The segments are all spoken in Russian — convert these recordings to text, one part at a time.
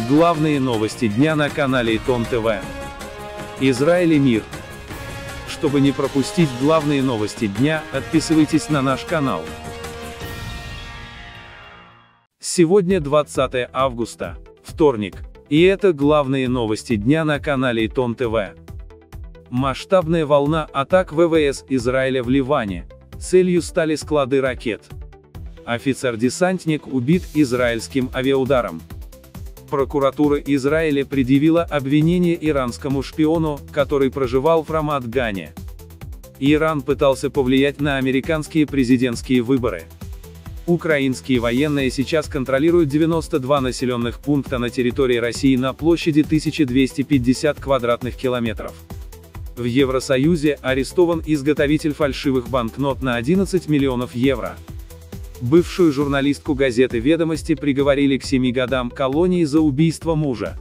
Главные новости дня на канале Итон ТВ. Израиль и мир. Чтобы не пропустить главные новости дня, подписывайтесь на наш канал. Сегодня 20 августа, вторник, и это главные новости дня на канале Итон ТВ. Масштабная волна атак ВВС Израиля в Ливане. Целью стали склады ракет. Офицер-десантник убит израильским авиаударом. Прокуратура Израиля предъявила обвинение иранскому шпиону, который проживал в Рамат-Гане. Иран пытался повлиять на американские президентские выборы. Украинские военные сейчас контролируют 92 населенных пункта на территории России на площади 1250 квадратных километров. В Евросоюзе арестован изготовитель фальшивых банкнот на 11 миллионов евро. Бывшую журналистку газеты «Ведомости» приговорили к 7 годам колонии за убийство мужа.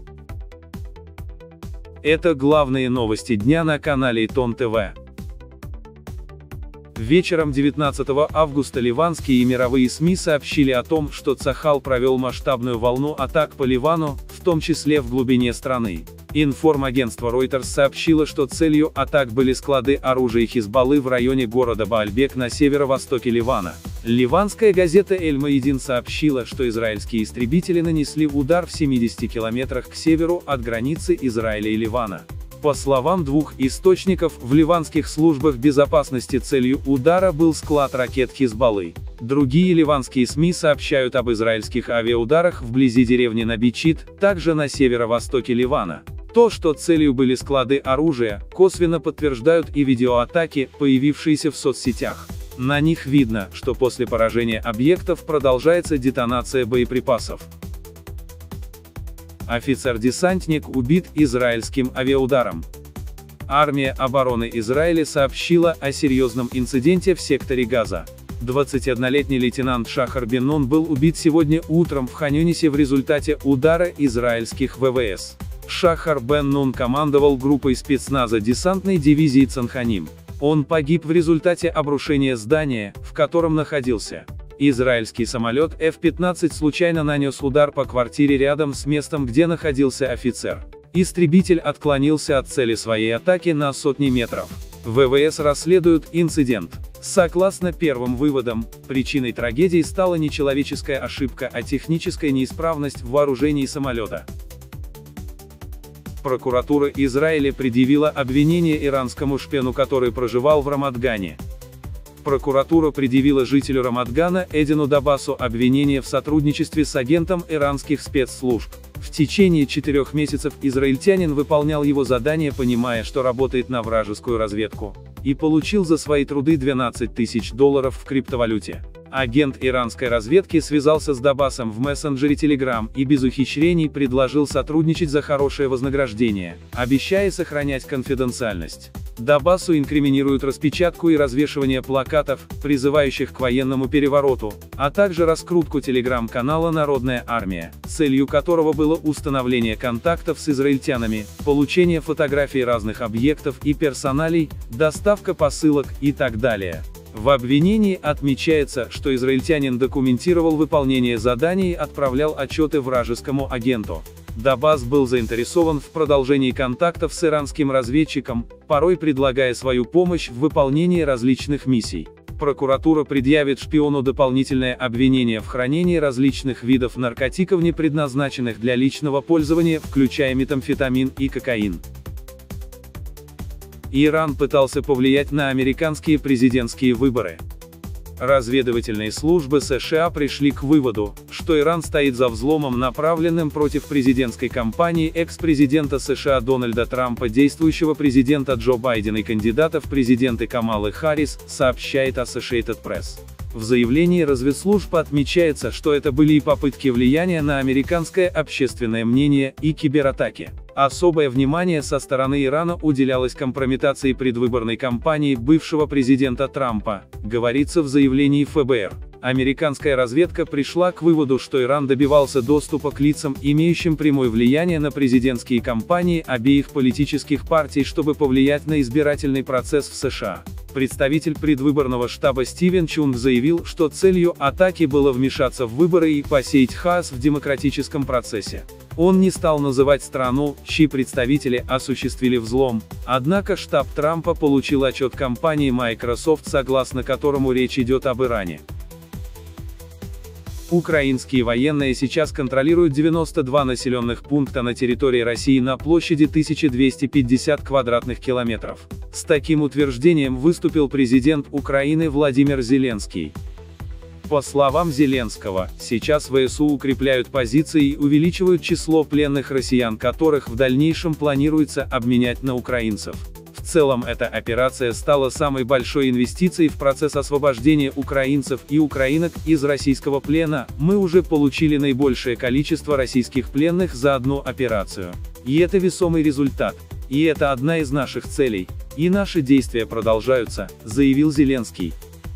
Это главные новости дня на канале Итон ТВ. Вечером 19 августа ливанские и мировые СМИ сообщили о том, что Цахал провел масштабную волну атак по Ливану, в том числе в глубине страны. Информагентство Reuters сообщило, что целью атак были склады оружия Хизбаллы в районе города Баальбек на северо-востоке Ливана. Ливанская газета Эль-Маидин сообщила, что израильские истребители нанесли удар в 70 километрах к северу от границы Израиля и Ливана. По словам двух источников в ливанских службах безопасности, целью удара был склад ракет Хизбаллы. Другие ливанские СМИ сообщают об израильских авиаударах вблизи деревни Набичит, также на северо-востоке Ливана. То, что целью были склады оружия, косвенно подтверждают и видеоатаки, появившиеся в соцсетях. На них видно, что после поражения объектов продолжается детонация боеприпасов. Офицер-десантник убит израильским авиаударом. Армия обороны Израиля сообщила о серьезном инциденте в секторе Газа. 21-летний лейтенант Шахар Бен-Нун был убит сегодня утром в Хан-Юнисе в результате удара израильских ВВС. Шахар Бен-Нун командовал группой спецназа десантной дивизии Цанханим. Он погиб в результате обрушения здания, в котором находился. Израильский самолет F-15 случайно нанес удар по квартире рядом с местом, где находился офицер. Истребитель отклонился от цели своей атаки на сотни метров. ВВС расследуют инцидент. Согласно первым выводам, причиной трагедии стала не человеческая ошибка, а техническая неисправность в вооружении самолета. Прокуратура Израиля предъявила обвинение иранскому шпиону, который проживал в Рамат-Гане. Прокуратура предъявила жителю Рамат-Гана Эдину Дабасу обвинение в сотрудничестве с агентом иранских спецслужб. В течение 4 месяцев израильтянин выполнял его задания, понимая, что работает на вражескую разведку, и получил за свои труды $12 000 в криптовалюте. Агент иранской разведки связался с Дабасом в мессенджере Telegram и без ухищрений предложил сотрудничать за хорошее вознаграждение, обещая сохранять конфиденциальность. Дабасу инкриминируют распечатку и развешивание плакатов, призывающих к военному перевороту, а также раскрутку телеграм-канала «Народная армия», целью которого было установление контактов с израильтянами, получение фотографий разных объектов и персоналей, доставка посылок и так далее. В обвинении отмечается, что израильтянин документировал выполнение заданий и отправлял отчеты вражескому агенту. Дабас был заинтересован в продолжении контактов с иранским разведчиком, порой предлагая свою помощь в выполнении различных миссий. Прокуратура предъявит шпиону дополнительное обвинение в хранении различных видов наркотиков, не предназначенных для личного пользования, включая метамфетамин и кокаин. Иран пытался повлиять на американские президентские выборы. Разведывательные службы США пришли к выводу, что Иран стоит за взломом, направленным против президентской кампании экс-президента США Дональда Трампа, действующего президента Джо Байдена и кандидата в президенты Камалы Харрис, сообщает Associated Press. В заявлении разведслужб отмечается, что это были и попытки влияния на американское общественное мнение, и кибератаки. Особое внимание со стороны Ирана уделялось компрометации предвыборной кампании бывшего президента Трампа, говорится в заявлении ФБР. Американская разведка пришла к выводу, что Иран добивался доступа к лицам, имеющим прямое влияние на президентские кампании обеих политических партий, чтобы повлиять на избирательный процесс в США. Представитель предвыборного штаба Стивен Чунг заявил, что целью атаки было вмешаться в выборы и посеять хаос в демократическом процессе. Он не стал называть страну, чьи представители осуществили взлом, однако штаб Трампа получил отчет компании Microsoft, согласно которому речь идет об Иране. Украинские военные сейчас контролируют 92 населенных пункта на территории России на площади 1250 квадратных километров. С таким утверждением выступил президент Украины Владимир Зеленский. По словам Зеленского, сейчас ВСУ укрепляют позиции и увеличивают число пленных россиян, которых в дальнейшем планируется обменять на украинцев. В целом эта операция стала самой большой инвестицией в процесс освобождения украинцев и украинок из российского плена. Мы уже получили наибольшее количество российских пленных за одну операцию. И это весомый результат. И это одна из наших целей. И наши действия продолжаются, заявил Зеленский.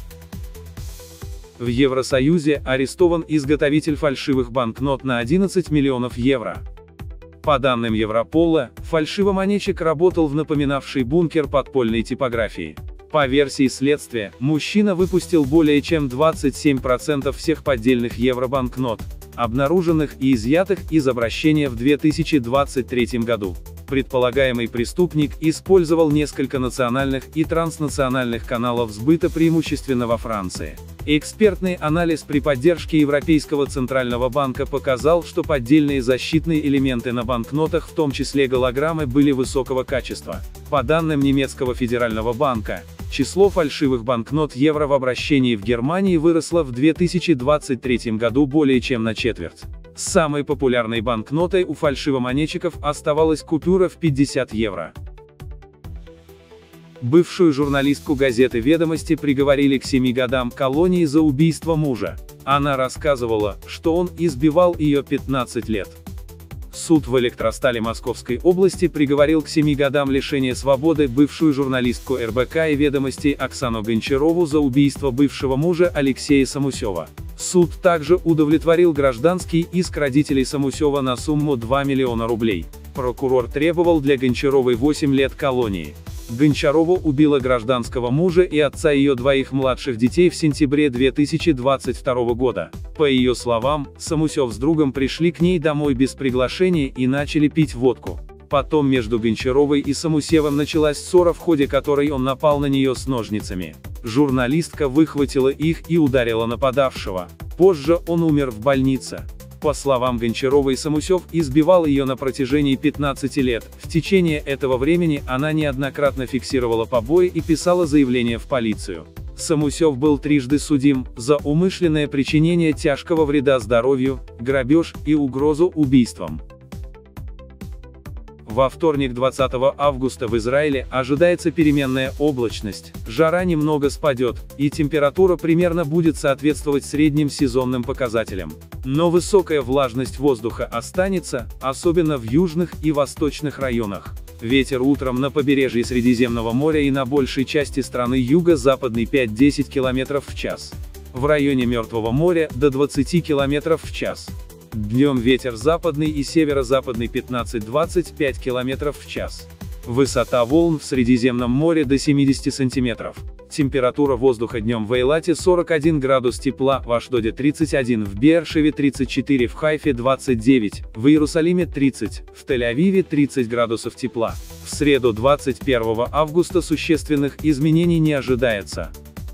В Евросоюзе арестован изготовитель фальшивых банкнот на 11 миллионов евро. По данным Европола, фальшивомонетчик работал в напоминавшей бункер подпольной типографии. По версии следствия, мужчина выпустил более чем 27% всех поддельных евробанкнот, обнаруженных и изъятых из обращения в 2023 году. Предполагаемый преступник использовал несколько национальных и транснациональных каналов сбыта, преимущественно во Франции. Экспертный анализ при поддержке Европейского центрального банка показал, что поддельные защитные элементы на банкнотах, в том числе голограммы, были высокого качества. По данным немецкого федерального банка, число фальшивых банкнот евро в обращении в Германии выросло в 2023 году более чем на четверть. Самой популярной банкнотой у фальшивомонетчиков оставалась купюра в 50 евро. Бывшую журналистку газеты «Ведомости» приговорили к 7 годам колонии за убийство мужа. Она рассказывала, что он избивал ее 15 лет. Суд в Электростале Московской области приговорил к 7 годам лишения свободы бывшую журналистку РБК и «Ведомостей» Оксану Гончарову за убийство бывшего мужа Алексея Самусева. Суд также удовлетворил гражданский иск родителей Самусева на сумму 2 миллиона рублей. Прокурор требовал для Гончаровой 8 лет колонии. Гончарова убила гражданского мужа и отца ее двоих младших детей в сентябре 2022 года. По ее словам, Самусев с другом пришли к ней домой без приглашения и начали пить водку. Потом между Гончаровой и Самусевым началась ссора, в ходе которой он напал на нее с ножницами. Журналистка выхватила их и ударила нападавшего. Позже он умер в больнице. По словам Гончаровой, Самусев избивал ее на протяжении 15 лет. В течение этого времени она неоднократно фиксировала побои и писала заявление в полицию. Самусев был трижды судим за умышленное причинение тяжкого вреда здоровью, грабеж и угрозу убийством. Во вторник 20 августа в Израиле ожидается переменная облачность, жара немного спадет, и температура примерно будет соответствовать средним сезонным показателям. Но высокая влажность воздуха останется, особенно в южных и восточных районах. Ветер утром на побережье Средиземного моря и на большей части страны юго-западный 5-10 км в час. В районе Мертвого моря до 20 км в час. Днем ветер западный и северо-западный 15-25 км в час. Высота волн в Средиземном море до 70 см. Температура воздуха днем в Эйлате 41 градус тепла, в Ашдоде 31, в Бершеве 34, в Хайфе 29, в Иерусалиме 30, в Тель-Авиве 30 градусов тепла. В среду 21 августа существенных изменений не ожидается.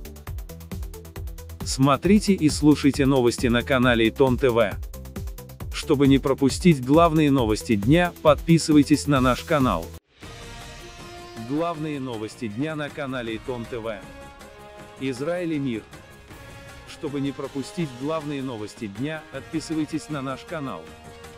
Смотрите и слушайте новости на канале Итон ТВ. Чтобы не пропустить главные новости дня, подписывайтесь на наш канал. Главные новости дня на канале Итон ТВ. Израиль и мир. Чтобы не пропустить главные новости дня, подписывайтесь на наш канал.